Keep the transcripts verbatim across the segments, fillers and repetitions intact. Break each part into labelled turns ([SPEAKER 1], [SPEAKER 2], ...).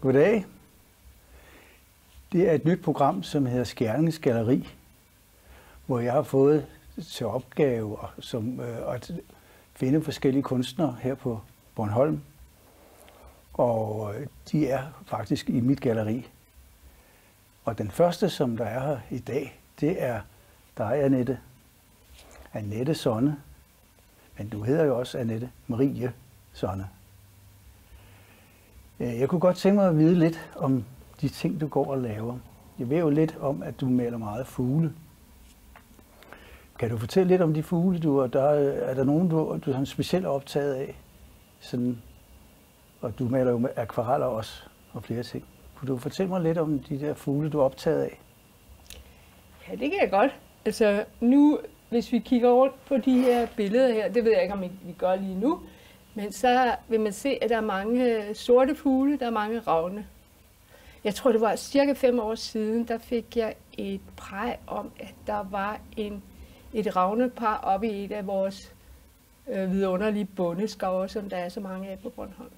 [SPEAKER 1] Goddag. Det er et nyt program, som hedder Skjerninges Galleri, hvor jeg har fået til opgave som, øh, at finde forskellige kunstnere her på Bornholm. Og de er faktisk i mit galleri. Og den første, som der er her i dag, det er dig, Annette. Annette Sonne. Men du hedder jo også Annette Marie Sonne. Jeg kunne godt tænke mig at vide lidt om de ting, du går og laver. Jeg ved jo lidt om, at du maler meget fugle. Kan du fortælle lidt om de fugle, du er? Der, er der nogen, du, du er specielt optaget af? Sådan, og du maler jo med akvareller også, og flere ting. Kunne du fortælle mig lidt om de der fugle, du er optaget af?
[SPEAKER 2] Ja, det kan jeg godt. Altså nu, hvis vi kigger rundt på de her billeder her, det ved jeg ikke, om vi gør lige nu, men så vil man se, at der er mange sorte fugle, der er mange ravne. Jeg tror, det var cirka fem år siden, der fik jeg et præg om, at der var en, et ravnepar oppe i et af vores øh, vidunderlige bondeskove, som der er så mange af på Bornholm.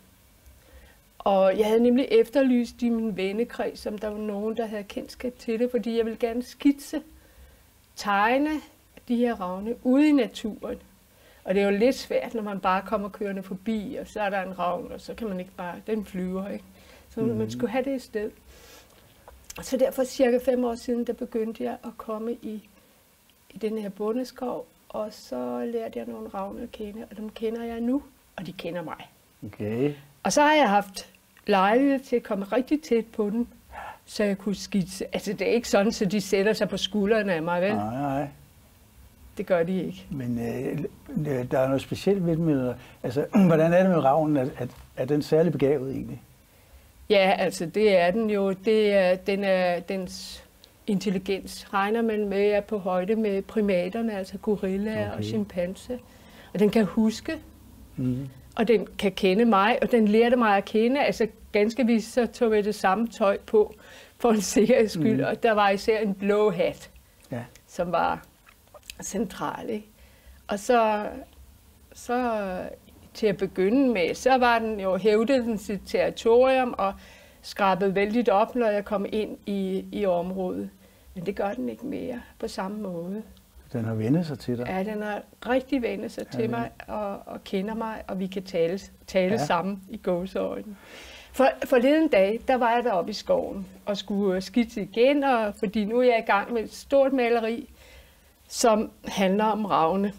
[SPEAKER 2] Og jeg havde nemlig efterlyst i min vennekreds, som der var nogen, der havde kendskab til det, fordi jeg ville gerne skitse, tegne de her ravne ude i naturen. Og det er jo lidt svært, når man bare kommer kørende forbi, og så er der en ravn, og så kan man ikke bare, den flyver, ikke? Så mm-hmm. man skulle have det et sted. Så derfor cirka fem år siden, der begyndte jeg at komme i, i den her bondeskov, og så lærte jeg nogle ravne at kende, og dem kender jeg nu, og de kender mig.
[SPEAKER 1] Okay.
[SPEAKER 2] Og så har jeg haft lejlighed til at komme rigtig tæt på den, så jeg kunne skitse. Altså det er ikke sådan, så de sætter sig på skuldrene af mig, vel?
[SPEAKER 1] Nej, nej.
[SPEAKER 2] Det gør de ikke.
[SPEAKER 1] Men øh, der er noget specielt ved dem. Altså, hvordan er det med ravnen? Er, er, er den særlig begavet egentlig?
[SPEAKER 2] Ja, altså det er den jo. Det er, den er, dens intelligens regner man med er på højde med primaterne, altså gorillaer okay. og chimpanse. Og den kan huske, mm-hmm. og den kan kende mig, og den lærte mig at kende. Altså ganske vist så tog jeg det samme tøj på for en sikkerheds skyld, mm-hmm. og der var især en blå hat, ja. som var central, ikke? Og så, så til at begynde med, så var den jo hævdet den sit territorium og skrabede vældigt op, når jeg kom ind i, i området. Men det gør den ikke mere på samme måde.
[SPEAKER 1] Den har vendt sig til dig?
[SPEAKER 2] Ja, den har rigtig vendt sig ja, til mig og, og kender mig, og vi kan tale, tale ja. sammen i gåseøjne. For, forleden dag, der var jeg deroppe i skoven og skulle skitse igen, og, fordi nu er jeg i gang med et stort maleri, som handler om ravne.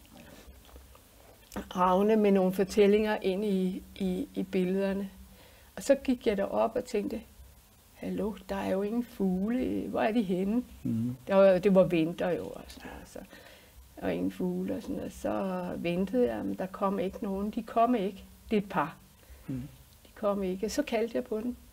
[SPEAKER 2] Ravne med nogle fortællinger ind i, i, i billederne. Og så gik jeg derop og tænkte, hallo, der er jo ingen fugle, hvor er de henne? Mm. Der var, det var vinter jo også, altså. Der var ingen fugle og sådan, og så ventede jeg, men der kom ikke nogen. De kom ikke. Det er et par. Mm. De kom ikke. Så kaldte jeg på den.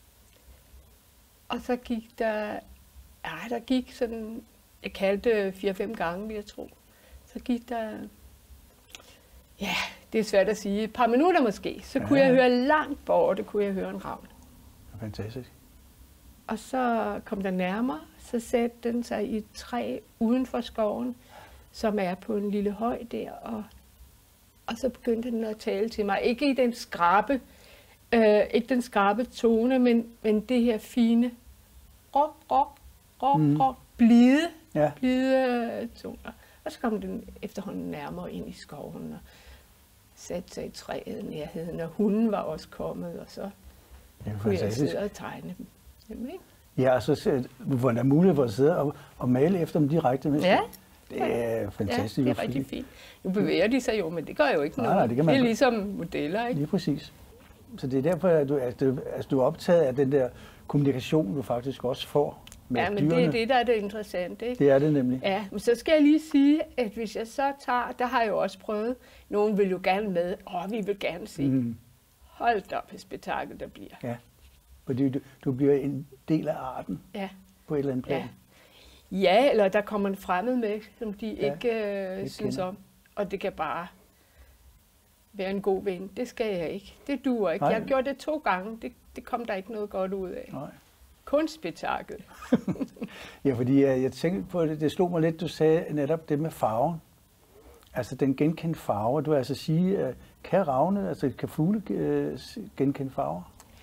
[SPEAKER 2] Og så gik der, ja, der gik sådan, jeg kaldte fire-fem gange, vil jeg tro. Så gik der, ja, det er svært at sige, et par minutter måske, så ja. kunne jeg høre langt borte, kunne jeg høre en ravn.
[SPEAKER 1] Fantastisk.
[SPEAKER 2] Og så kom der nærmere, så satte den sig i et træ uden for skoven, som er på en lille høj der, og, og så begyndte den at tale til mig. Ikke i den skrabe, øh, ikke den skrabe tone, men, men det her fine, rok, rok, rok, mm. rok, blide, ja. blide toner. Og så kom den efterhånden nærmere ind i skoven og satte sig i træet nærheden, og hunden var også kommet, og så kunne jeg sidde og tegne dem. Jamen, ikke?
[SPEAKER 1] Ja, og så hvor der er mulighed for at sidde og, og male efter dem direkte. Med
[SPEAKER 2] ja.
[SPEAKER 1] Det er fantastisk. Ja,
[SPEAKER 2] det er rigtig fint. Nu bevæger de sig jo, men det gør jo ikke noget.
[SPEAKER 1] Nej, det, kan man...
[SPEAKER 2] det er ligesom modeller, ikke?
[SPEAKER 1] Lige præcis. Så det er derfor, at du, at du, altså, du er optaget af den der kommunikation, du faktisk også får med
[SPEAKER 2] ja, men
[SPEAKER 1] dyrene.
[SPEAKER 2] det er det, der er det interessante, ikke?
[SPEAKER 1] Det er det nemlig.
[SPEAKER 2] Ja, men så skal jeg lige sige, at hvis jeg så tager, der har jeg jo også prøvet, nogen vil jo gerne med, og vi vil gerne se, mm. hold op, et spektakel der bliver.
[SPEAKER 1] Ja, fordi du, du bliver en del af arten ja. på et eller andet plan.
[SPEAKER 2] Ja. Ja, eller der kommer en fremmed med, som de ja, ikke øh, synes om, og det kan bare være en god ven. Det skal jeg ikke. Det duer ikke. Nej. Jeg har gjort det to gange. Det, det kom der ikke noget godt ud af. Nej. Kun spektakel.
[SPEAKER 1] Ja, fordi jeg, jeg tænkte på det, det slog mig lidt, du sagde netop det med farven. Altså den genkendte farver. Du vil altså sige, kan ravne, altså kan fugle øh, genkende farver?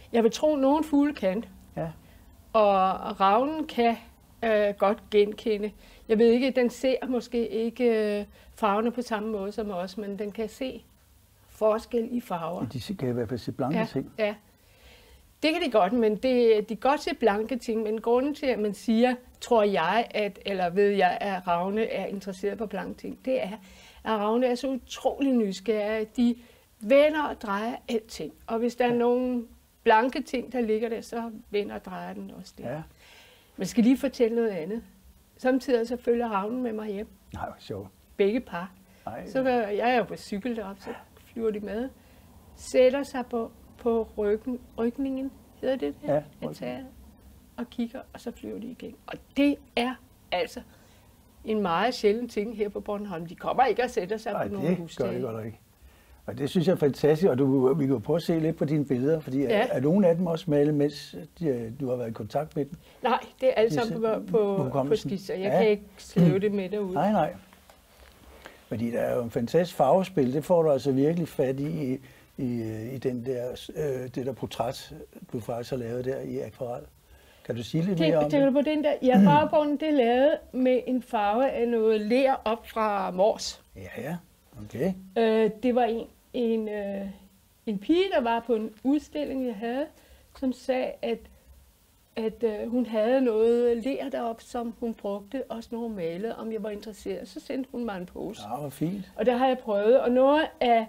[SPEAKER 2] Jeg vil tro, at nogle fugle kan,
[SPEAKER 1] Ja.
[SPEAKER 2] og ravnen kan øh, godt genkende. Jeg ved ikke, den ser måske ikke øh, farverne på samme måde som os, men den kan se forskel i farver.
[SPEAKER 1] De kan i hvert fald se blanke
[SPEAKER 2] Ja,
[SPEAKER 1] ting.
[SPEAKER 2] ja. Det kan de godt, men det, de kan godt se blanke ting, men grunden til, at man siger, tror jeg, at, eller ved jeg, at ravne er interesseret på blanke ting, det er, at ravne er så utrolig nysgerrige. De vender og drejer alting, og hvis der er nogle blanke ting, der ligger der, så vender og drejer den også det.
[SPEAKER 1] Ja.
[SPEAKER 2] Man skal lige fortælle noget andet. Samtidig så følger ravnen med mig hjem.
[SPEAKER 1] Nej, hvor sjovt.
[SPEAKER 2] Begge par.
[SPEAKER 1] Nej.
[SPEAKER 2] Så gør, jeg er jo på cykel deroppe, så flyver de med. Sætter sig på, på ryggen, rygningen, hedder det det?
[SPEAKER 1] Ja,
[SPEAKER 2] Jeg tager og kigger, og så flyver de igen. Og det er altså en meget sjælden ting her på Bornholm. De kommer ikke og sætter sig
[SPEAKER 1] Nej,
[SPEAKER 2] på nogle
[SPEAKER 1] det gør
[SPEAKER 2] hustage.
[SPEAKER 1] det godt ikke. Og det synes jeg er fantastisk, og du, vi kan jo prøve at se lidt på dine billeder, fordi ja. er, er nogle af dem også malet, mens de, du har været i kontakt med dem?
[SPEAKER 2] Nej, det er alle
[SPEAKER 1] De
[SPEAKER 2] sammen
[SPEAKER 1] er
[SPEAKER 2] på, på, på skitser. Jeg
[SPEAKER 1] Ja.
[SPEAKER 2] kan ikke skrive det med derude.
[SPEAKER 1] Nej, nej. Fordi der er jo en fantastisk farvespil, det får du altså virkelig fat i, i, i, i den der, øh, det der portræt, du faktisk har lavet der i akvarel. Kan du sige lidt
[SPEAKER 2] Det,
[SPEAKER 1] mere om
[SPEAKER 2] det?
[SPEAKER 1] det?
[SPEAKER 2] På den der, ja, baggrunden det er lavet med en farve af noget ler op fra Mors.
[SPEAKER 1] Ja, ja. Okay.
[SPEAKER 2] Øh, det var en, en, øh, en pige, der var på en udstilling, jeg havde, som sagde, at, at øh, hun havde noget ler deroppe, som hun brugte, også når hun malede, om jeg var interesseret. Så sendte hun mig en pose.
[SPEAKER 1] Ja, hvor fint.
[SPEAKER 2] Og der har jeg prøvet, og noget af,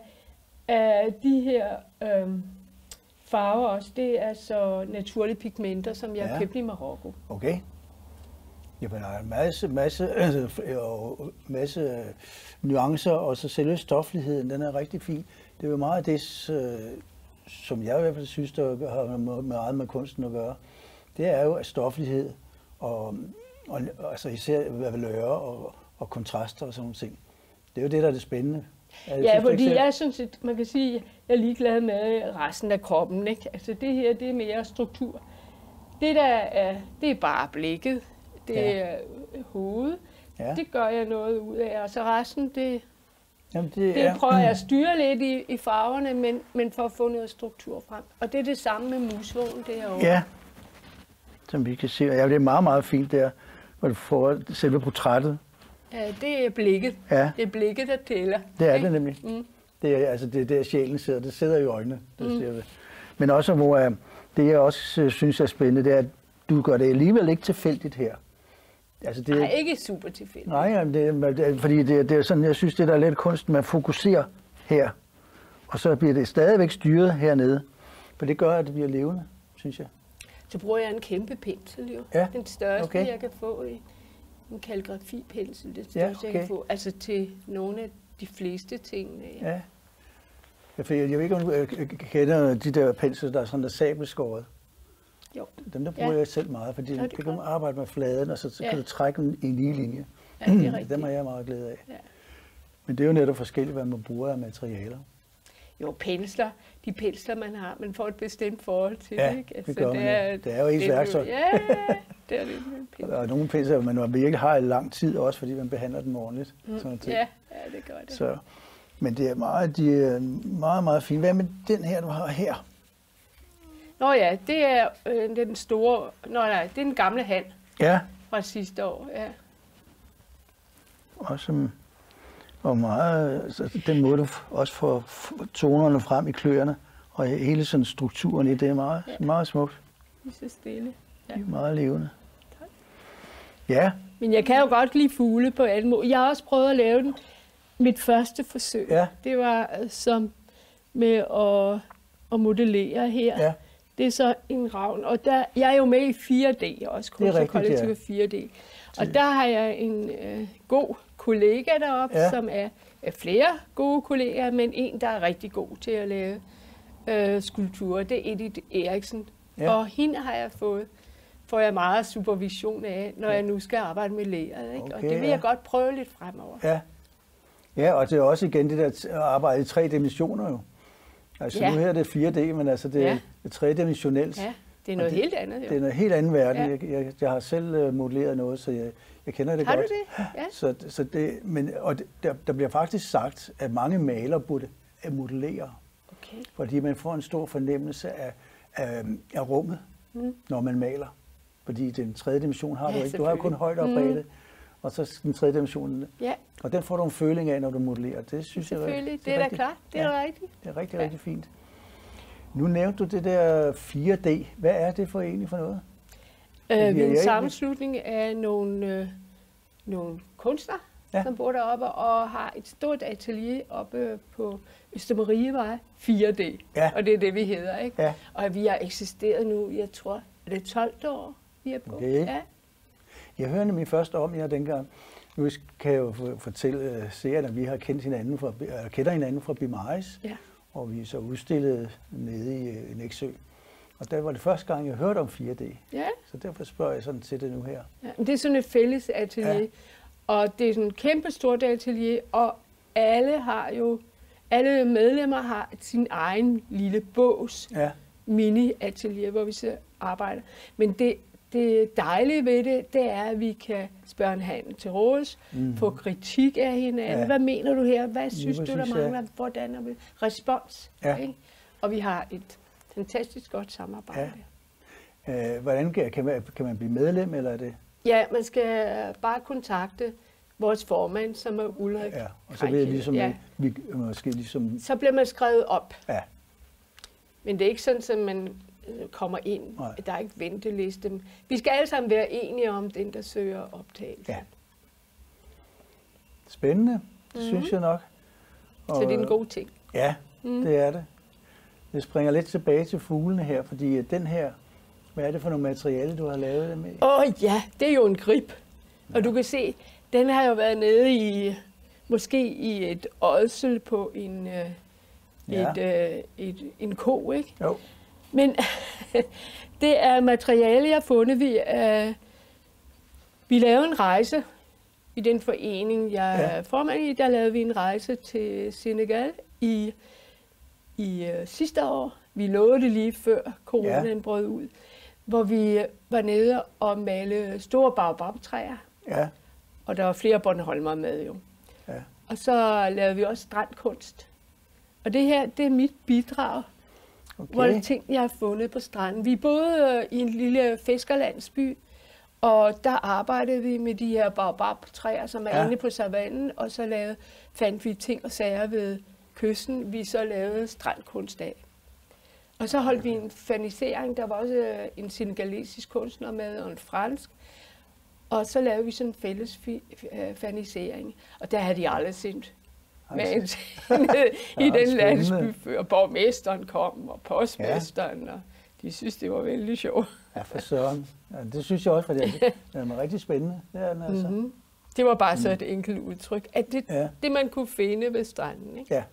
[SPEAKER 2] af de her øh, farver også, det er så naturlige pigmenter, som jeg
[SPEAKER 1] Ja.
[SPEAKER 2] har købt i Marokko.
[SPEAKER 1] Okay. Jamen, der er en masse, masse, altså, og masse nuancer, og så selve stofligheden, den er rigtig fin. Det er jo meget af det, øh, som jeg i hvert fald synes, der har meget med kunsten at gøre. Det er jo at stoflighed, og, og altså især valører og, og kontraster og sådan nogle ting. Det er jo det, der er det spændende. Jeg
[SPEAKER 2] Ja,
[SPEAKER 1] synes,
[SPEAKER 2] fordi
[SPEAKER 1] ikke,
[SPEAKER 2] jeg synes, at man kan sige, at jeg er ligeglad med resten af kroppen. Ikke? Altså det her, det er mere struktur. Det der er, det er bare blikket. Det
[SPEAKER 1] Ja.
[SPEAKER 2] er hovedet.
[SPEAKER 1] Ja.
[SPEAKER 2] Det gør jeg noget ud af. Og så resten, det,
[SPEAKER 1] Jamen, det,
[SPEAKER 2] det
[SPEAKER 1] er,
[SPEAKER 2] prøver jeg at styre lidt i, i farverne, men, men for at få noget struktur frem. Og det er det samme med musvågen derovre.
[SPEAKER 1] Ja, som vi kan se. Ja, det er meget, meget fint der, hvor du får selve portrættet.
[SPEAKER 2] Ja, det er blikket.
[SPEAKER 1] Ja,
[SPEAKER 2] Det er blikket, der tæller.
[SPEAKER 1] det er
[SPEAKER 2] ikke?
[SPEAKER 1] det nemlig.
[SPEAKER 2] Mm.
[SPEAKER 1] Det er altså det er der sjælen sidder. Det sidder i øjnene. Det
[SPEAKER 2] Mm.
[SPEAKER 1] ser vi. Men også hvor øh, det jeg også øh, synes er spændende, det er, at du gør det alligevel ikke tilfældigt her. Altså det,
[SPEAKER 2] Nej, ikke super tilfældigt.
[SPEAKER 1] nej, jamen, det, er- det, er- fordi det, det er sådan, jeg synes, det der er lidt kunst, man fokuserer her, og så bliver det stadigvæk styret hernede. For det gør, at det bliver levende, synes jeg.
[SPEAKER 2] Så bruger jeg en kæmpe pensel jo.
[SPEAKER 1] Ja,
[SPEAKER 2] Den største,
[SPEAKER 1] okay.
[SPEAKER 2] jeg kan få i en kalligrafipensel. Det største,
[SPEAKER 1] Ja,
[SPEAKER 2] jeg
[SPEAKER 1] okay.
[SPEAKER 2] kan få. Altså til nogle af de fleste tingene. Ja.
[SPEAKER 1] Ja. Jeg, jeg, jeg ved ikke, om du øh, kender de der pensler, der er sådan der sabelskåret.
[SPEAKER 2] Jo.
[SPEAKER 1] Dem der bruger
[SPEAKER 2] Ja.
[SPEAKER 1] jeg selv meget, fordi
[SPEAKER 2] Ja,
[SPEAKER 1] det,
[SPEAKER 2] det
[SPEAKER 1] det
[SPEAKER 2] er
[SPEAKER 1] kan man arbejde med fladen, og så, så
[SPEAKER 2] Ja.
[SPEAKER 1] kan du trække dem i en lige linje.
[SPEAKER 2] Ja, det er rigtigt.
[SPEAKER 1] Dem har jeg meget glæde af.
[SPEAKER 2] Ja.
[SPEAKER 1] Men det er jo netop forskelligt, hvad man bruger af materialer.
[SPEAKER 2] Jo, pensler. De pensler, man har, man får et bestemt forhold til.
[SPEAKER 1] Ja,
[SPEAKER 2] ikke?
[SPEAKER 1] det gør man, ja. Det er jo ens
[SPEAKER 2] det
[SPEAKER 1] værktøj.
[SPEAKER 2] Ja, det er det med en pensel.
[SPEAKER 1] Og nogle pensler, man virkelig har i lang tid også, fordi man behandler dem ordentligt. Sådan noget ting.
[SPEAKER 2] Ja, ja, det gør det.
[SPEAKER 1] Så, men det er meget, de er meget, meget fint. Hvad med den her, du har her?
[SPEAKER 2] Nå ja, det er øh, den store... Nå nej, det er den gamle hand
[SPEAKER 1] Ja,
[SPEAKER 2] fra sidste år. Ja.
[SPEAKER 1] også og meget, altså, den måde du også får tonerne frem i kløerne, og hele sådan strukturen i det er meget,
[SPEAKER 2] Ja.
[SPEAKER 1] meget smukt.
[SPEAKER 2] Lige så stille. Ja.
[SPEAKER 1] Det er meget levende.
[SPEAKER 2] Tak.
[SPEAKER 1] Ja,
[SPEAKER 2] Men jeg kan jo godt lide fugle på alle måder. Jeg har også prøvet at lave den. Mit første forsøg,
[SPEAKER 1] Ja.
[SPEAKER 2] det var øh, som med at, at modellere her.
[SPEAKER 1] ja,
[SPEAKER 2] Det er så en ravn, og der, jeg er jo med i fire D også,
[SPEAKER 1] Det er rigtigt,
[SPEAKER 2] kollektiv
[SPEAKER 1] ja.
[SPEAKER 2] fire D. Og der har jeg en øh, god kollega deroppe,
[SPEAKER 1] Ja.
[SPEAKER 2] ja. som er, er flere gode kollegaer, men en, der er rigtig god til at lave øh, skulpturer. Det er Edith Eriksen.
[SPEAKER 1] Ja.
[SPEAKER 2] Og hende har jeg fået, får jeg meget supervision af, når
[SPEAKER 1] Ja.
[SPEAKER 2] jeg nu skal arbejde med læret. Ikke? og
[SPEAKER 1] Okay,
[SPEAKER 2] det vil
[SPEAKER 1] ja.
[SPEAKER 2] jeg godt prøve lidt fremover.
[SPEAKER 1] ja. Ja, og det er også igen det der at arbejde i tre dimensioner jo. Altså
[SPEAKER 2] Ja.
[SPEAKER 1] nu her er det fire D, men altså det er,
[SPEAKER 2] Ja.
[SPEAKER 1] det er tredimensionelt.
[SPEAKER 2] Ja, det er noget
[SPEAKER 1] det-
[SPEAKER 2] helt andet. Jo.
[SPEAKER 1] Det er en helt anden verden.
[SPEAKER 2] Ja.
[SPEAKER 1] Jeg, jeg, jeg har selv øh, modelleret noget, så jeg, jeg kender det
[SPEAKER 2] Har
[SPEAKER 1] godt.
[SPEAKER 2] du det? Ja.
[SPEAKER 1] Så, så det, men, og det, der, der bliver faktisk sagt, at mange malere burde at modellere,
[SPEAKER 2] Okay.
[SPEAKER 1] fordi man får en stor fornemmelse af, af, af rummet, mm. når man maler. Fordi den tredje dimension har
[SPEAKER 2] Ja,
[SPEAKER 1] du ikke. Du har kun højde og bredde, mm. og så den tredje dimension.
[SPEAKER 2] Ja.
[SPEAKER 1] Og den får du en føling af, når du modellerer. Det synes jeg er,
[SPEAKER 2] Selvfølgelig,
[SPEAKER 1] det
[SPEAKER 2] det er da klart. Det er
[SPEAKER 1] ja,
[SPEAKER 2] rigtigt.
[SPEAKER 1] Det er rigtig,
[SPEAKER 2] Ja.
[SPEAKER 1] rigtig fint. Nu nævnte du det der fire D. Hvad er det for egentlig for noget?
[SPEAKER 2] Øh, vi er en
[SPEAKER 1] egentlig-
[SPEAKER 2] sammenslutning af nogle, øh, nogle kunstnere,
[SPEAKER 1] Ja.
[SPEAKER 2] ja. som bor deroppe og har et stort atelier oppe på Østermarievej fire D.
[SPEAKER 1] Ja.
[SPEAKER 2] Og det er det, vi hedder, ikke?
[SPEAKER 1] Ja.
[SPEAKER 2] Og vi har eksisteret nu, jeg tror, er det tolv år, vi er på?
[SPEAKER 1] Okay.
[SPEAKER 2] Ja.
[SPEAKER 1] Jeg hørte nemlig først om jer dengang. Nu kan jeg jo fortælle uh, seerne, at vi har kendt hinanden fra, uh, kender hinanden fra Bimaris,
[SPEAKER 2] Ja.
[SPEAKER 1] og vi er så udstillet nede i uh, Nexø. Og der var det første gang, jeg hørte om fire D.
[SPEAKER 2] Ja.
[SPEAKER 1] Så derfor spørger jeg sådan til det nu her.
[SPEAKER 2] Ja, men det er sådan et fælles atelier,
[SPEAKER 1] Ja.
[SPEAKER 2] ja. Og det er sådan et kæmpe stort atelier, og alle har jo, alle medlemmer har sin egen lille bås,
[SPEAKER 1] Ja,
[SPEAKER 2] mini-atelier, hvor vi så arbejder. Men det, det dejlige ved det, det er, at vi kan spørge en handel til råds,
[SPEAKER 1] Mhm.
[SPEAKER 2] få kritik af hinanden.
[SPEAKER 1] Ja.
[SPEAKER 2] Ja. Hvad mener du her? Hvad synes du, der
[SPEAKER 1] præcis, ja.
[SPEAKER 2] mangler? Hvordan er vi? Respons.
[SPEAKER 1] Ja.
[SPEAKER 2] Ikke? Og vi har et fantastisk godt samarbejde.
[SPEAKER 1] Ja. uh, hvordan kan, kan, man, kan man blive medlem, eller er det?
[SPEAKER 2] Ja, man skal bare kontakte vores formand, som er Ulrik.
[SPEAKER 1] Ja, og så vil jeg ligesom,
[SPEAKER 2] Ja.
[SPEAKER 1] vi, måske ligesom,
[SPEAKER 2] Så bliver man skrevet op.
[SPEAKER 1] ja,
[SPEAKER 2] Men det er ikke sådan, at man øh, kommer ind.
[SPEAKER 1] Nej.
[SPEAKER 2] Der er ikke venteliste. Vi skal alle sammen være enige om den, der søger optagelse.
[SPEAKER 1] ja. Spændende, det
[SPEAKER 2] Mhm.
[SPEAKER 1] synes jeg nok.
[SPEAKER 2] Så det er en god ting.
[SPEAKER 1] Ja,
[SPEAKER 2] Mm.
[SPEAKER 1] det er det. Jeg springer lidt tilbage til fuglene her, fordi at den her, hvad er det for noget materiale, du har lavet med?
[SPEAKER 2] Åh oh, ja, det er jo en grib. Og du kan se, den har jo været nede i, måske i et ådsel på en, øh,
[SPEAKER 1] Ja.
[SPEAKER 2] et, øh, et, en ko, ikke?
[SPEAKER 1] Jo,
[SPEAKER 2] Men det er materiale, jeg har fundet. Vi, øh, vi lavede en rejse i den forening, jeg
[SPEAKER 1] Ja.
[SPEAKER 2] er formand i. Der lavede vi en rejse til Senegal i, i øh, sidste år. Vi nåede det lige før coronaen
[SPEAKER 1] Ja.
[SPEAKER 2] brød ud. Hvor vi var nede og malede store baobab-træer.
[SPEAKER 1] ja,
[SPEAKER 2] Og der var flere bornholmere med jo.
[SPEAKER 1] ja.
[SPEAKER 2] Og så lavede vi også strandkunst. Og det her, det er mit bidrag. Okay. Hvor
[SPEAKER 1] Okay.
[SPEAKER 2] det ting, jeg har fundet på stranden. Vi boede i en lille fiskerlandsby, og der arbejdede vi med de her baobab-træer, som er
[SPEAKER 1] Ja.
[SPEAKER 2] ja. inde på savannen, og så lavede, fandt vi ting og sager ved kysten, vi så lavede strandkunst af. Og så holdt vi en fanisering, der var også en senegalesisk kunstner med, og en fransk. Og så lavede vi sådan en fælles fi- øh, fanisering, og der havde de aldrig set magen til i
[SPEAKER 1] Ja,
[SPEAKER 2] den
[SPEAKER 1] spændende.
[SPEAKER 2] landsby før. Borgmesteren kom, og postmesteren, ja. Og de synes, det var vældig sjovt.
[SPEAKER 1] Ja, for søren. Ja, det synes jeg også, for det er, det er rigtig spændende. Det er den altså.
[SPEAKER 2] Mm-hmm. Det var bare så et enkelt udtryk, at det,
[SPEAKER 1] Ja.
[SPEAKER 2] det man kunne finde ved stranden. Ikke?
[SPEAKER 1] Ja.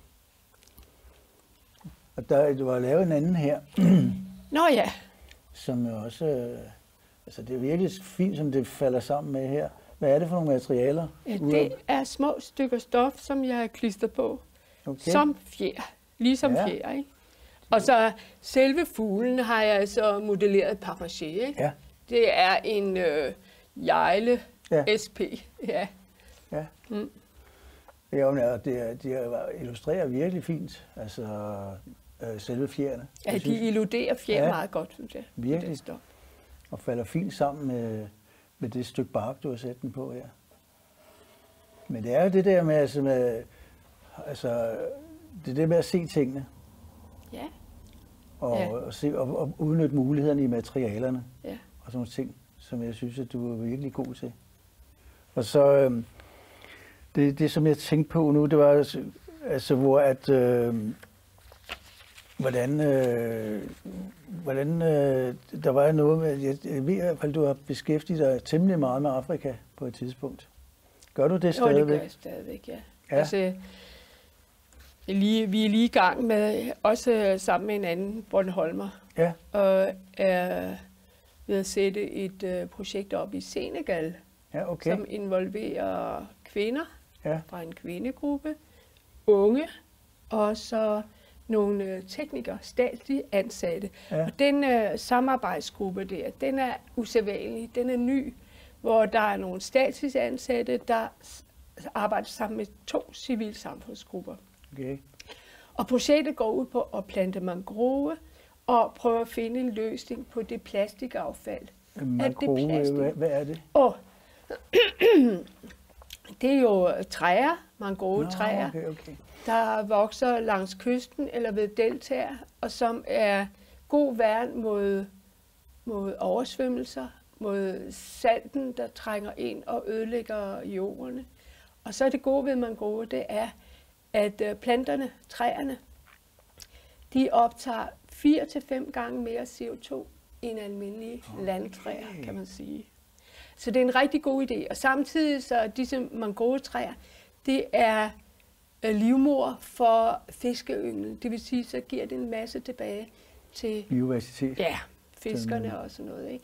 [SPEAKER 1] Og der, du har lavet en anden her,
[SPEAKER 2] Nå ja,
[SPEAKER 1] som jo også, øh, altså det er virkelig fint, som det falder sammen med her. Hvad er det for nogle materialer?
[SPEAKER 2] ja,
[SPEAKER 1] Udover-
[SPEAKER 2] det er små stykker stof, som jeg har klistret på,
[SPEAKER 1] Okay.
[SPEAKER 2] som fjer, ligesom
[SPEAKER 1] Ja.
[SPEAKER 2] ja. fjer. Ikke? Og så selve fuglen har jeg så modelleret papier-mâché. Ikke?
[SPEAKER 1] Ja,
[SPEAKER 2] Det er en øh, jejle
[SPEAKER 1] Ja.
[SPEAKER 2] S P. Ja.
[SPEAKER 1] ja.
[SPEAKER 2] Mm.
[SPEAKER 1] Ja, men, og det, er- de er- illustrerer virkelig fint, altså øh, selve fjerne.
[SPEAKER 2] Ja,
[SPEAKER 1] Jeg
[SPEAKER 2] de illuderer fjer
[SPEAKER 1] Ja.
[SPEAKER 2] ja. meget godt, synes jeg. med
[SPEAKER 1] Virkelig.
[SPEAKER 2] det stof.
[SPEAKER 1] og falder fint sammen med, med det stykke bark, du har sat den på her. Men det er jo det der med, altså, med, altså det er det med at se tingene,
[SPEAKER 2] Ja,
[SPEAKER 1] og,
[SPEAKER 2] Ja.
[SPEAKER 1] og, se, og, og udnytte mulighederne i materialerne,
[SPEAKER 2] ja.
[SPEAKER 1] og sådan nogle ting, som jeg synes, at du er virkelig god til. Og så, øhm, det, det som jeg tænkte på nu, det var altså, altså hvor at, øh, hvordan, øh, hvordan øh, der var noget med, jeg, jeg ved i hvert fald, du har beskæftiget dig temmelig meget med Afrika på et tidspunkt. Gør du det
[SPEAKER 2] Jo, det
[SPEAKER 1] stadigvæk?
[SPEAKER 2] gør jeg stadigvæk, ja.
[SPEAKER 1] Ja.
[SPEAKER 2] Altså, jeg er lige, vi er lige i gang med, også sammen med en anden Bornholmer,
[SPEAKER 1] Ja,
[SPEAKER 2] og er ved at sætte et uh, projekt op i Senegal,
[SPEAKER 1] ja, okay.
[SPEAKER 2] som involverer kvinder
[SPEAKER 1] Ja,
[SPEAKER 2] fra en kvindegruppe, unge, og så nogle uh, teknikere, statslige ansatte.
[SPEAKER 1] ja,
[SPEAKER 2] Og den uh, samarbejdsgruppe der, den er usædvanlig, den er ny, hvor der er nogle statslige ansatte, der s- arbejder sammen med to civilsamfundsgrupper.
[SPEAKER 1] okay.
[SPEAKER 2] Og projektet går ud på at plante mangrove og prøve at finde en løsning på det plastikaffald.
[SPEAKER 1] Makro, hvad, hvad er det?
[SPEAKER 2] Og det er jo træer, mangrovetræer,
[SPEAKER 1] okay, okay.
[SPEAKER 2] der vokser langs kysten eller ved deltaer, og som er god værn mod, mod oversvømmelser, mod salten, der trænger ind og ødelægger jordene. Og så er det gode ved mangrove, det er, at planterne, træerne, de optager fire til fem gange mere C O to end almindelige okay. landtræer, kan man sige. Så det er en rigtig god idé. Og samtidig så disse mangrovetræer, det er livmor for fiskeyngel. Det vil sige, så giver det en masse tilbage til
[SPEAKER 1] biodiversitet.
[SPEAKER 2] Ja, fiskerne og sådan noget. Ikke?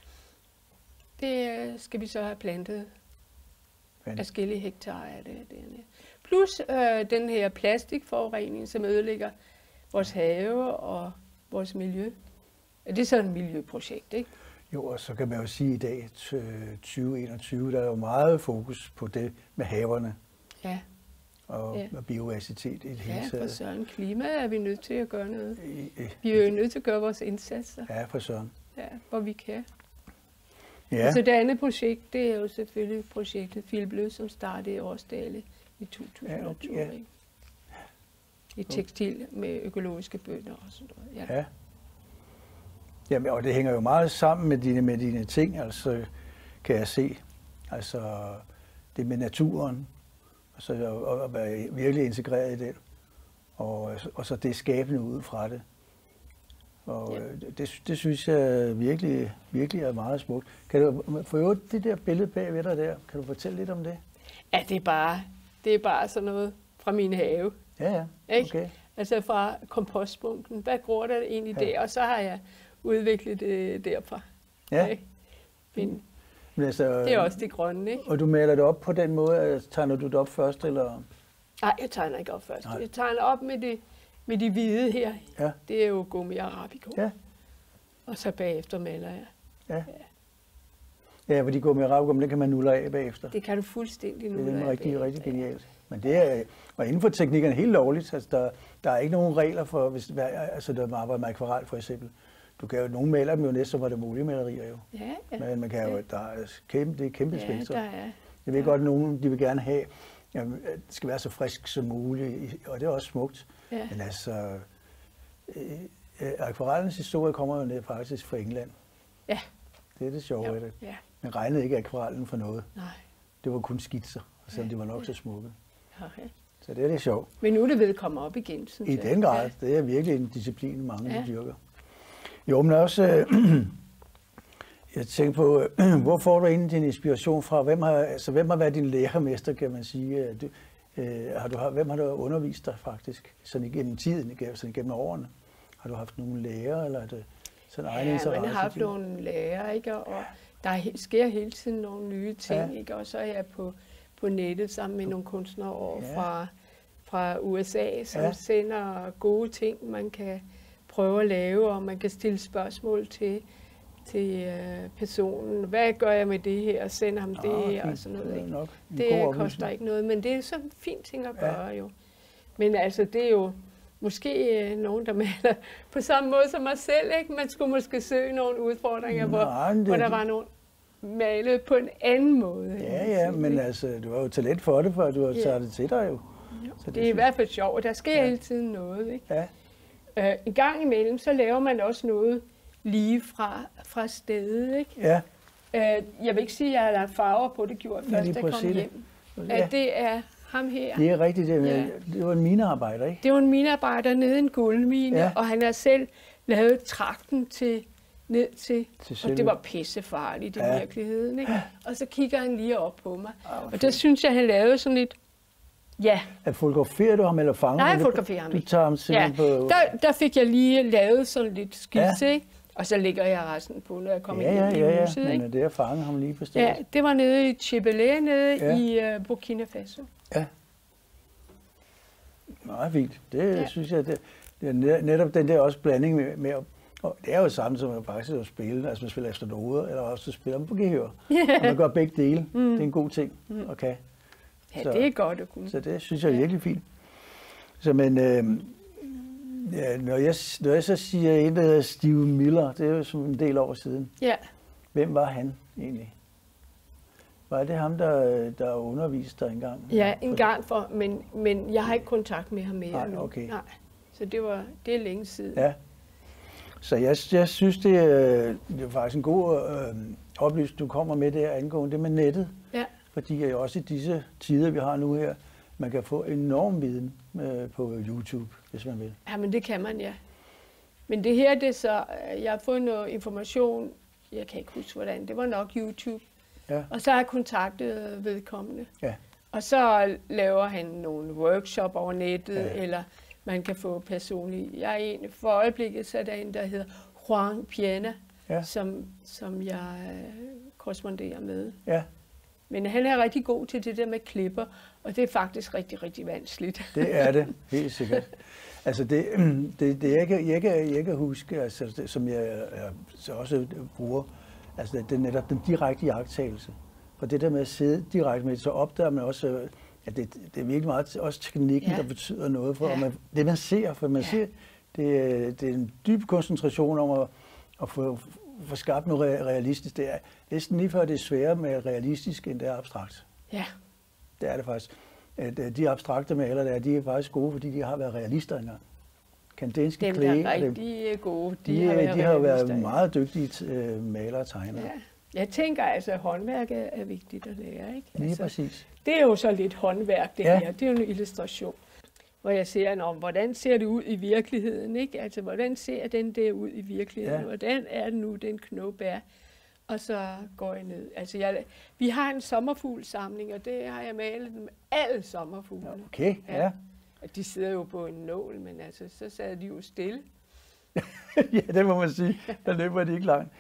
[SPEAKER 2] Det skal vi så have plantet forskellige hektar af det dernede. Plus øh, den her plastikforurening, som ødelægger vores have og vores miljø. Det er sådan et miljøprojekt, ikke?
[SPEAKER 1] Jo, og så kan man jo sige, at i dag, tyve enogtyve, der er jo meget fokus på det med haverne.
[SPEAKER 2] Ja.
[SPEAKER 1] Og
[SPEAKER 2] ja.
[SPEAKER 1] biodiversitet i det hele taget.
[SPEAKER 2] Ja, for søren. Klima er vi nødt til at gøre noget. Vi er jo nødt til at gøre vores indsatser.
[SPEAKER 1] Ja, for søren.
[SPEAKER 2] Ja, hvor vi kan.
[SPEAKER 1] Ja.
[SPEAKER 2] Så det andet projekt, det er jo selvfølgelig projektet Filblød, som startede i Årsdale i to tusind og tyve. Ja, ja. I tekstil med økologiske bønder og sådan noget. Ja.
[SPEAKER 1] Ja. Jamen, og det hænger jo meget sammen med dine, med dine ting, altså kan jeg se. Altså det med naturen, altså at, at være virkelig integreret i det, og, og så det skabende ud fra det. Og ja. det, det synes jeg virkelig, virkelig er meget smukt. Kan du få øvrigt det der billede bagved dig der, kan du fortælle lidt om det?
[SPEAKER 2] Ja, det er bare, det er bare sådan noget fra min have.
[SPEAKER 1] Ja, ja,
[SPEAKER 2] ikke? Okay. Altså fra kompostbunken. Hvad gror der egentlig ja. der? Og så har jeg udviklet det derfra.
[SPEAKER 1] Ja.
[SPEAKER 2] Okay? Men,
[SPEAKER 1] Men altså,
[SPEAKER 2] det er også det grønne, ikke?
[SPEAKER 1] Og du maler det op på den måde, tegner du det op først, eller?
[SPEAKER 2] Nej, jeg tegner ikke op først. Nej. Jeg tegner op med det, med de hvide her.
[SPEAKER 1] Ja.
[SPEAKER 2] Det er jo gummi arabico.
[SPEAKER 1] Ja.
[SPEAKER 2] Og så bagefter maler jeg.
[SPEAKER 1] Ja. Ja, ja, fordi gummi arabico, det kan man nulle af bagefter.
[SPEAKER 2] Det kan du fuldstændig nulle af.
[SPEAKER 1] Det er rigtig, bagefter. rigtig genialt. Men det er, og inden for teknikken er helt lovligt. Altså, der, der er ikke nogen regler for, hvis altså, der arbejder med akvarel for eksempel. Du kan jo, nogle maler dem jo næsten, hvor det er oliemalerier jo.
[SPEAKER 2] Ja, ja.
[SPEAKER 1] Men man kan jo, der er kæmpe, det er kæmpe
[SPEAKER 2] ja,
[SPEAKER 1] spektrum.
[SPEAKER 2] der er.
[SPEAKER 1] Jeg ved ja. godt, at nogen de vil gerne have, jamen, det skal være så frisk som muligt, og det er også smukt. Ja. Men altså, øh, akvarellens historie kommer jo ned faktisk fra England.
[SPEAKER 2] Ja.
[SPEAKER 1] Det er det sjove af det.
[SPEAKER 2] Ja.
[SPEAKER 1] Man regnede ikke akvarellen for noget.
[SPEAKER 2] Nej.
[SPEAKER 1] Det var kun skitser, selvom ja. de var nok så smukke.
[SPEAKER 2] Okay.
[SPEAKER 1] Så det er det sjovt.
[SPEAKER 2] Men nu er det ved at komme op igen, synes
[SPEAKER 1] I
[SPEAKER 2] jeg.
[SPEAKER 1] den grad. Ja. Det er virkelig en disciplin, mange ja. dyrker. Jo, men også, øh, jeg tænker på, øh, hvor får du egentlig din inspiration fra? Hvem har, altså, hvem har været din lærermester, kan man sige? Du, øh, har du, hvem har du undervist dig faktisk, sådan igennem tiden, sådan igennem årene? Har du haft nogle lærere, eller er det sådan egen interesse?
[SPEAKER 2] Ja, man har haft nogle lærere, ikke? Og der sker hele tiden nogle nye ting, ja. ikke? Og så er jeg på, på nettet sammen med nogle kunstnere over ja. fra, fra U S A, som ja. sender gode ting, man kan prøve at lave, og man kan stille spørgsmål til, til øh, personen. Hvad gør jeg med det her? Og sender ham det
[SPEAKER 1] oh,
[SPEAKER 2] her og sådan noget. Ikke?
[SPEAKER 1] Nok.
[SPEAKER 2] Det koster ikke noget, men det er så en fin ting at gøre ja. jo. Men altså, det er jo måske øh, nogen, der maler på samme måde som mig selv. Ikke? Man skulle måske søge nogle udfordringer, Nej, hvor, det, hvor der var nogen malet på en anden måde.
[SPEAKER 1] Ja, ja, men ikke? altså, du har jo talent for det, for du har taget ja. det til dig jo.
[SPEAKER 2] jo det, det er i hvert fald sjovt. Der sker ja. hele tiden noget. Ikke?
[SPEAKER 1] Ja.
[SPEAKER 2] Uh, en gang imellem, så laver man også noget lige fra, fra stedet, ikke?
[SPEAKER 1] Ja.
[SPEAKER 2] Uh, jeg vil ikke sige, at jeg har lagt farver på det, gjorde først, da jeg kom hjem. Ja. Uh, det er ham her.
[SPEAKER 1] Det er rigtigt, det, ja. det var en minearbejder, ikke?
[SPEAKER 2] Det var en minearbejder nede i en guldmine, ja. og han har selv lavet trakten til, ned til, til og det var pissefarligt i ja. virkeligheden, ikke? Og så kigger han lige op på mig, ah, og der synes jeg, han lavede sådan lidt. Ja.
[SPEAKER 1] At fotograferer du ham eller fanger?
[SPEAKER 2] Nej, jeg fotograferer ham
[SPEAKER 1] ikke. Du tager ham simpelthen
[SPEAKER 2] ja.
[SPEAKER 1] på...
[SPEAKER 2] Der, der fik jeg lige lavet sådan lidt skitse, ja. og så lægger jeg resten på, når jeg kommer
[SPEAKER 1] ja,
[SPEAKER 2] ind
[SPEAKER 1] ja,
[SPEAKER 2] i huset.
[SPEAKER 1] Ja,
[SPEAKER 2] ikke?
[SPEAKER 1] men det er at fange ham lige på stedet.
[SPEAKER 2] Ja, det var nede i Tchibelé, nede ja. i uh, Burkina Faso.
[SPEAKER 1] Ja. Meget fint. Det ja. synes jeg, det, det er netop den der også blanding med, med og det er jo samme som man faktisk at spille, altså man spiller efter noder, eller også spiller man på gehør. Yeah. Og man gør begge dele. Mm. Det er en god ting
[SPEAKER 2] mm.
[SPEAKER 1] at kan.
[SPEAKER 2] Ja, så, det er godt at kunne.
[SPEAKER 1] Så det synes jeg er virkelig fint. Så, men øh, Ja, når, jeg, når jeg så siger en, der hedder Steve Miller, det er jo som en del år siden.
[SPEAKER 2] Ja.
[SPEAKER 1] Hvem var han egentlig? Var det ham, der, der underviste dig engang?
[SPEAKER 2] Ja, en gang, for, men, men jeg har ikke kontakt med ham mere
[SPEAKER 1] Nej,
[SPEAKER 2] nu.
[SPEAKER 1] okay.
[SPEAKER 2] Nej. Så det, var, det er længe siden.
[SPEAKER 1] Ja. Så jeg, jeg synes, det er, det er faktisk en god øh, oplysning, du kommer med der angående det med nettet.
[SPEAKER 2] Ja.
[SPEAKER 1] Fordi jeg også i disse tider, vi har nu her, man kan få enorm viden øh, på YouTube, hvis man vil.
[SPEAKER 2] Ja, men det kan man, ja. Men det her, det er så, jeg har fået noget information, jeg kan ikke huske hvordan, det var nok YouTube.
[SPEAKER 1] Ja.
[SPEAKER 2] Og så har jeg kontaktet vedkommende.
[SPEAKER 1] Ja.
[SPEAKER 2] Og så laver han nogle workshop over nettet,
[SPEAKER 1] Ja.
[SPEAKER 2] eller man kan få personligt. Jeg er en, for øjeblikket så er der en, der hedder Juan Piana,
[SPEAKER 1] Ja.
[SPEAKER 2] som, som jeg øh, korresponderer med.
[SPEAKER 1] Ja,
[SPEAKER 2] Men han er rigtig god til det der med klipper, og det er faktisk rigtig, rigtig vanskeligt.
[SPEAKER 1] det er det, helt sikkert. Altså det, det, det jeg, kan, jeg, kan, jeg kan huske, altså det, som jeg, jeg så også bruger, altså det er netop den direkte iagttagelse. For det der med at sidde direkte med, så opdager man også, at det, det er virkelig meget også teknikken, ja. Der betyder noget for, ja. man, det man ser, for man ja. ser, det, det er en dyb koncentration om at, at få, få skabt noget realistisk. Det er næsten lige før det er sværere med realistisk, end det er abstrakt.
[SPEAKER 2] Ja.
[SPEAKER 1] Det er det faktisk. De abstrakte malere der, de er faktisk gode, fordi de har været realister engang. Kandenske
[SPEAKER 2] Dem,
[SPEAKER 1] Klee,
[SPEAKER 2] der er rigtig gode, de,
[SPEAKER 1] de,
[SPEAKER 2] har været,
[SPEAKER 1] de har været
[SPEAKER 2] realister,
[SPEAKER 1] meget dygtige uh, malere og tegnere.
[SPEAKER 2] Ja. Jeg tænker altså, at håndværk er, er vigtigt at lære, ikke?
[SPEAKER 1] Lige
[SPEAKER 2] altså,
[SPEAKER 1] præcis.
[SPEAKER 2] Det er jo så lidt håndværk, det
[SPEAKER 1] Ja.
[SPEAKER 2] her. Det er jo en illustration, hvor jeg ser om, hvordan ser det ud i virkeligheden, ikke? Altså, hvordan ser den der ud i virkeligheden?
[SPEAKER 1] Ja.
[SPEAKER 2] Hvordan er det nu, den knop er? Og så går jeg ned. Altså, jeg, vi har en sommerfuglsamling, og det har jeg malet med alle sommerfuglene.
[SPEAKER 1] Okay, ja. ja.
[SPEAKER 2] De sidder jo på en nål, men altså, så sad de jo stille.
[SPEAKER 1] Ja, det må man sige. Der løber de ikke langt.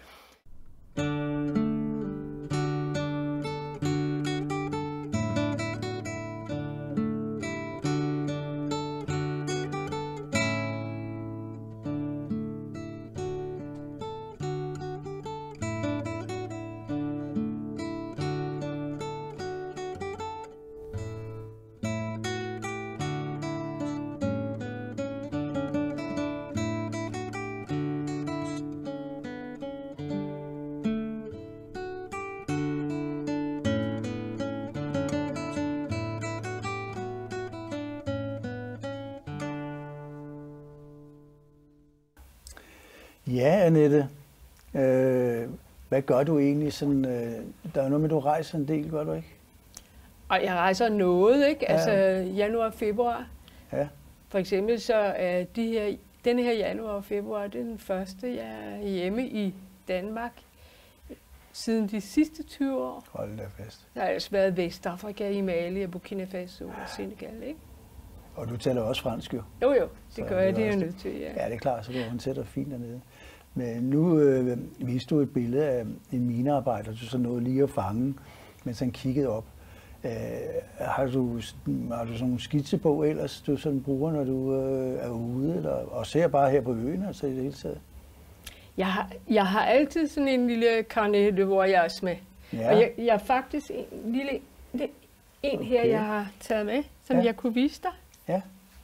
[SPEAKER 1] Ja, Annette. Øh, hvad gør du egentlig sådan? Øh, der er noget med, du rejser en del, gør du ikke?
[SPEAKER 2] Og jeg rejser noget, ikke?
[SPEAKER 1] Ja.
[SPEAKER 2] Altså januar og februar.
[SPEAKER 1] Ja.
[SPEAKER 2] For eksempel så er de her, denne her januar og februar, det er den første, jeg er hjemme i Danmark siden de sidste tyve år.
[SPEAKER 1] Hold da fast.
[SPEAKER 2] Der har altså været Vestafrika, i Mali, Burkina Faso og Senegal, ikke?
[SPEAKER 1] Og du taler også fransk jo.
[SPEAKER 2] Jo jo, det
[SPEAKER 1] Så
[SPEAKER 2] gør jeg,
[SPEAKER 1] det
[SPEAKER 2] det er jeg
[SPEAKER 1] også-
[SPEAKER 2] nødt til, ja.
[SPEAKER 1] Ja, det er klart, så du håndterer fint dernede. Men nu øh, viste du et billede af en minearbejder, du så nåede lige at fange, mens han kiggede op. Øh, har, du, har du sådan nogle skitsebog ellers, du sådan bruger, når du øh, er ude, eller, og ser bare her på øen, altså i det hele taget?
[SPEAKER 2] Jeg har, jeg har altid sådan en lille carnet de voyage med.
[SPEAKER 1] Ja.
[SPEAKER 2] Og jeg, jeg har faktisk en lille det, en her,
[SPEAKER 1] Okay.
[SPEAKER 2] jeg har taget med, som
[SPEAKER 1] Ja.
[SPEAKER 2] jeg kunne vise dig.
[SPEAKER 1] Ja.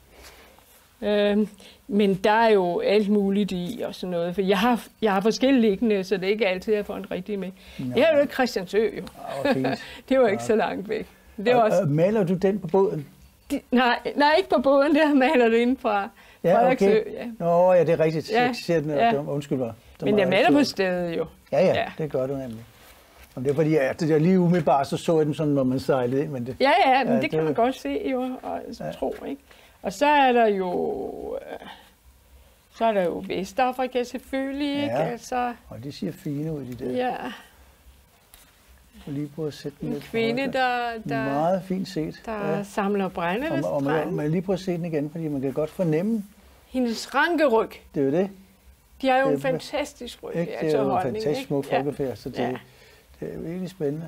[SPEAKER 2] Øhm, men der er jo alt muligt i og sådan noget, for jeg har, jeg har forskellige liggende, så det er ikke altid, jeg får en rigtig med.
[SPEAKER 1] Nå.
[SPEAKER 2] Det er jo Christiansø, jo.
[SPEAKER 1] Ah, fint.
[SPEAKER 2] Det var ikke
[SPEAKER 1] Ja.
[SPEAKER 2] så langt væk. Det var
[SPEAKER 1] Og,
[SPEAKER 2] også,
[SPEAKER 1] og maler du den på båden?
[SPEAKER 2] de, nej, nej, ikke på båden, der maler det inde fra
[SPEAKER 1] Ja,
[SPEAKER 2] Frederiksø.
[SPEAKER 1] okay.
[SPEAKER 2] Ja.
[SPEAKER 1] Nå, ja, det er rigtigt.
[SPEAKER 2] Ja,
[SPEAKER 1] Jeg ser den,
[SPEAKER 2] ja.
[SPEAKER 1] ja. Undskyld mig. Det
[SPEAKER 2] Men
[SPEAKER 1] var
[SPEAKER 2] jeg maler
[SPEAKER 1] ikke
[SPEAKER 2] på
[SPEAKER 1] så-
[SPEAKER 2] stedet jo.
[SPEAKER 1] Ja, ja,
[SPEAKER 2] Ja.
[SPEAKER 1] det gør du nemlig. Og det er fordi, at jeg lige umiddelbart, så så jeg den sådan, når man sejlede ind, men det...
[SPEAKER 2] Ja, ja, men
[SPEAKER 1] Ja,
[SPEAKER 2] det,
[SPEAKER 1] det
[SPEAKER 2] kan
[SPEAKER 1] er-
[SPEAKER 2] man godt se jo, og
[SPEAKER 1] Ja.
[SPEAKER 2] tro, ikke? Og så er der jo, øh, så er der jo Vestafrika selvfølgelig, ikke?
[SPEAKER 1] Ja.
[SPEAKER 2] Altså,
[SPEAKER 1] Og de ser fine ud, de der.
[SPEAKER 2] ja,
[SPEAKER 1] Og lige prøve at sætte den
[SPEAKER 2] en
[SPEAKER 1] lidt
[SPEAKER 2] kvinde,
[SPEAKER 1] højt.
[SPEAKER 2] der, der,
[SPEAKER 1] Meget fint set.
[SPEAKER 2] der
[SPEAKER 1] Ja.
[SPEAKER 2] samler brænde ved
[SPEAKER 1] Og, og man,
[SPEAKER 2] stranden.
[SPEAKER 1] man lige prøve at se den igen, fordi man kan godt fornemme,
[SPEAKER 2] Hendes rankeryg,
[SPEAKER 1] det er jo det.
[SPEAKER 2] de har jo
[SPEAKER 1] Det
[SPEAKER 2] en
[SPEAKER 1] er-
[SPEAKER 2] fantastisk ryg.
[SPEAKER 1] Ikke? Det
[SPEAKER 2] altså
[SPEAKER 1] er jo en
[SPEAKER 2] holdning,
[SPEAKER 1] fantastisk
[SPEAKER 2] ikke?
[SPEAKER 1] smuk
[SPEAKER 2] Ja.
[SPEAKER 1] folkefærd, så det,
[SPEAKER 2] Ja.
[SPEAKER 1] det er virkelig spændende.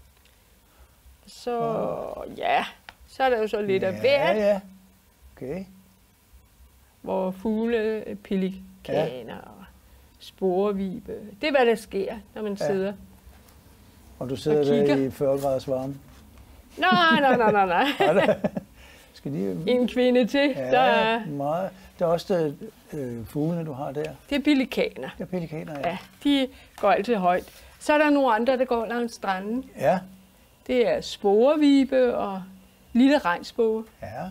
[SPEAKER 2] Så, ja, så er der jo så lidt af
[SPEAKER 1] Ja,
[SPEAKER 2] hvert,
[SPEAKER 1] ja. Okay.
[SPEAKER 2] hvor fugle, pelikaner og sporvibe. Det er, hvad der sker, når man
[SPEAKER 1] Ja.
[SPEAKER 2] sidder.
[SPEAKER 1] Og du sidder
[SPEAKER 2] Og
[SPEAKER 1] der
[SPEAKER 2] kigger.
[SPEAKER 1] i fyrre graders varme.
[SPEAKER 2] Nej, nej, nej, nej, nej.
[SPEAKER 1] Skal de...
[SPEAKER 2] En kvinde til,
[SPEAKER 1] Ja,
[SPEAKER 2] der er...
[SPEAKER 1] meget. der er også øh, fuglene, du har der.
[SPEAKER 2] Det er pelikaner.
[SPEAKER 1] Det er pelikaner, ja.
[SPEAKER 2] Ja, de går altid højt. Så er der nogle andre, der går langs stranden.
[SPEAKER 1] Ja.
[SPEAKER 2] Det er sporevibe og lille regnsbue,
[SPEAKER 1] Ja.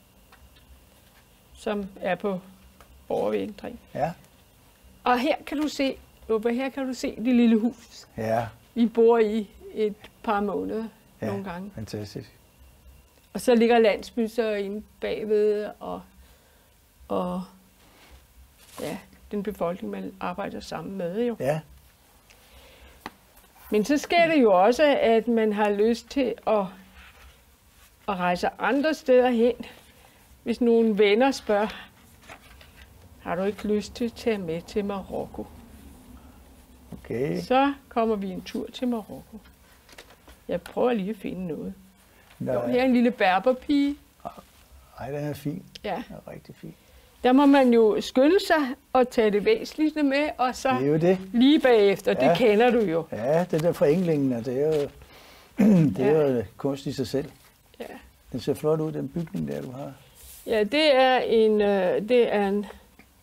[SPEAKER 2] som er på overvintring.
[SPEAKER 1] Ja.
[SPEAKER 2] Og her kan du se, Uffe, her kan du se det lille hus,
[SPEAKER 1] Ja.
[SPEAKER 2] vi bor i et par måneder
[SPEAKER 1] Ja.
[SPEAKER 2] nogle gange.
[SPEAKER 1] Fantastisk.
[SPEAKER 2] Og så ligger landsbyen så inde bagved, og, og ja, den befolkning, man arbejder sammen med jo.
[SPEAKER 1] Ja.
[SPEAKER 2] Men så sker det jo også, at man har lyst til at, at rejse andre steder hen. Hvis nogle venner spørger, har du ikke lyst til at tage med til Marokko?
[SPEAKER 1] Okay.
[SPEAKER 2] Så kommer vi en tur til Marokko. Jeg prøver lige at finde noget.
[SPEAKER 1] Nå,
[SPEAKER 2] Jo, her er en lille berberpige.
[SPEAKER 1] ej, den er fin.
[SPEAKER 2] Ja.
[SPEAKER 1] Den er rigtig fin.
[SPEAKER 2] Der må man jo skynde sig og tage det væsentligste med, og så
[SPEAKER 1] Det er jo det.
[SPEAKER 2] lige bagefter.
[SPEAKER 1] Ja.
[SPEAKER 2] Det kender du jo.
[SPEAKER 1] Ja, det der forenklingen, det er jo, det er
[SPEAKER 2] Ja.
[SPEAKER 1] jo kunst i sig selv.
[SPEAKER 2] Ja.
[SPEAKER 1] Den ser flot ud, den bygning der, du har.
[SPEAKER 2] Ja, det er en, øh, det er en,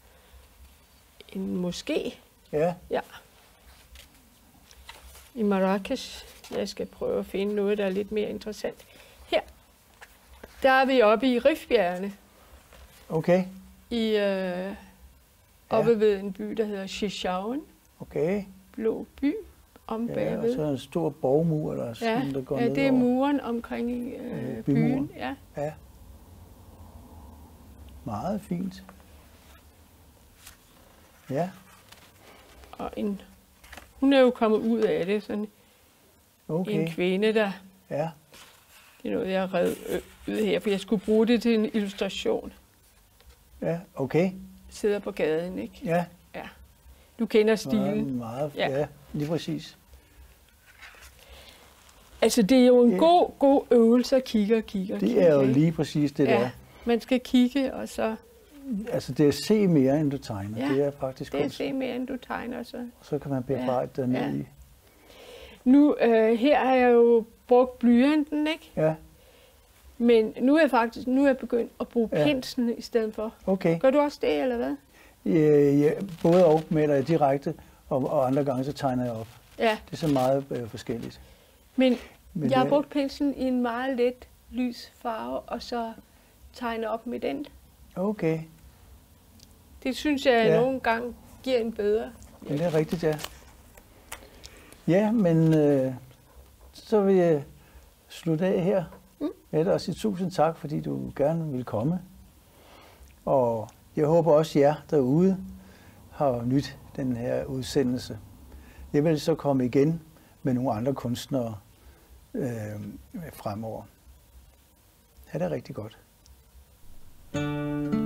[SPEAKER 2] en moské.
[SPEAKER 1] Ja.
[SPEAKER 2] Ja. I Marrakesh. Jeg skal prøve at finde noget, der er lidt mere interessant. Her, der er vi oppe i Rifbjergene.
[SPEAKER 1] Okay.
[SPEAKER 2] I, øh, oppe ved en by, der hedder Shishauen.
[SPEAKER 1] Okay.
[SPEAKER 2] Blå by om
[SPEAKER 1] Ja, og
[SPEAKER 2] bagved.
[SPEAKER 1] så er en stor borgmur, eller sådan,
[SPEAKER 2] Ja,
[SPEAKER 1] der går
[SPEAKER 2] ja,
[SPEAKER 1] ned
[SPEAKER 2] det er
[SPEAKER 1] over.
[SPEAKER 2] muren omkring øh,
[SPEAKER 1] Øh, bymuren.
[SPEAKER 2] byen. Ja.
[SPEAKER 1] Ja. Meget fint. Ja.
[SPEAKER 2] Og en, hun er jo kommet ud af det, sådan
[SPEAKER 1] Okay.
[SPEAKER 2] en kvinde, der,
[SPEAKER 1] Ja.
[SPEAKER 2] det er noget, jeg har revet ud her, for jeg skulle bruge det til en illustration.
[SPEAKER 1] Ja. Okay.
[SPEAKER 2] Sidder på gaden, ikke?
[SPEAKER 1] Ja.
[SPEAKER 2] Ja. Du kender
[SPEAKER 1] Meget,
[SPEAKER 2] stilen.
[SPEAKER 1] meget.
[SPEAKER 2] Ja.
[SPEAKER 1] Ja. Lige præcis.
[SPEAKER 2] Altså, det er jo en
[SPEAKER 1] Ja.
[SPEAKER 2] god, god øvelse at kigge og kigge og kigge.
[SPEAKER 1] Det er jo
[SPEAKER 2] ikke?
[SPEAKER 1] lige præcis det
[SPEAKER 2] Ja,
[SPEAKER 1] der.
[SPEAKER 2] man skal kigge, og så
[SPEAKER 1] Altså det er at se mere, end du tegner.
[SPEAKER 2] Ja,
[SPEAKER 1] Det er faktisk
[SPEAKER 2] det er at
[SPEAKER 1] kunst.
[SPEAKER 2] se mere, end du tegner. Så.
[SPEAKER 1] Så kan man bearbejde ja. dernede
[SPEAKER 2] Ja.
[SPEAKER 1] i.
[SPEAKER 2] Nu, øh, her har jeg jo brugt blyanten, ikke?
[SPEAKER 1] Ja.
[SPEAKER 2] Men nu er jeg faktisk nu er jeg begyndt at bruge
[SPEAKER 1] Ja.
[SPEAKER 2] penslen i stedet for.
[SPEAKER 1] Okay.
[SPEAKER 2] Gør du også det, eller hvad?
[SPEAKER 1] Ja, ja, både og maler jeg direkte, og, og andre gange så tegner jeg op.
[SPEAKER 2] Ja,
[SPEAKER 1] Det er så meget øh, forskelligt.
[SPEAKER 2] men,
[SPEAKER 1] Men
[SPEAKER 2] jeg har
[SPEAKER 1] det-
[SPEAKER 2] brugt penslen i en meget let lys farve, og så tegner op med den.
[SPEAKER 1] Okay.
[SPEAKER 2] Det synes jeg
[SPEAKER 1] Ja.
[SPEAKER 2] ja. nogle gange giver en bedre.
[SPEAKER 1] Ja, det er rigtigt, ja. Ja, men øh, så vil jeg slutte af her.
[SPEAKER 2] Mm.
[SPEAKER 1] Jeg vil også sige tusind tak, fordi du gerne vil komme. Og jeg håber også, jer derude har nyt den her udsendelse. Jeg vil så komme igen med nogle andre kunstnere øh, fremover. Ha' det rigtig godt.